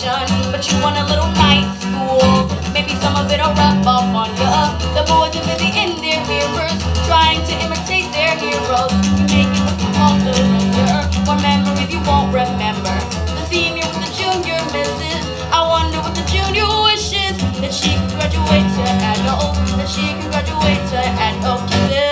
graduation, but you want a little night school. Maybe some of it'll rub off on ya. The boys are busy in their mirrors, trying to imitate their heroes. You make it what you call surrender, or memories you won't remember. The senior with the junior misses. I wonder what the junior wishes, that she can graduate to adult, that she can graduate to adult kisses.